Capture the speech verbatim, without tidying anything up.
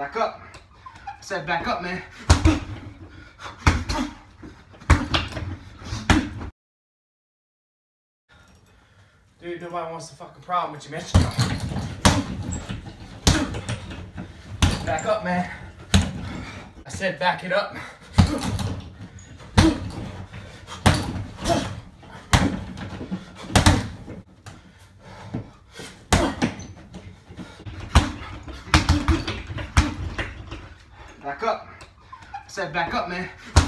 Back up. I said back up, man. Dude, nobody wants the fucking problem with you, man. Back up, man. I said back it up. Back up. I said back up, man.